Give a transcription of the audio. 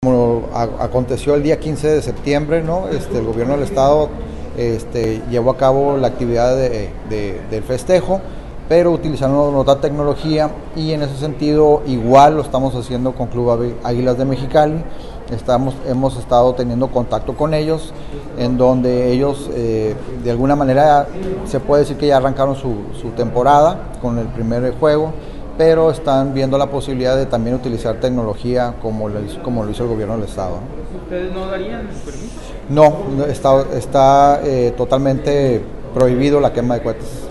Como aconteció el día 15 de septiembre, ¿no? El gobierno del estado llevó a cabo la actividad del festejo, pero utilizando otra tecnología, y en ese sentido igual lo estamos haciendo con Club Águilas de Mexicali. Hemos estado teniendo contacto con ellos, en donde ellos de alguna manera se puede decir que ya arrancaron su temporada con el primer juego, pero están viendo la posibilidad de también utilizar tecnología como lo hizo el gobierno del estado. ¿Ustedes no darían el permiso? No, está totalmente prohibido la quema de cohetes.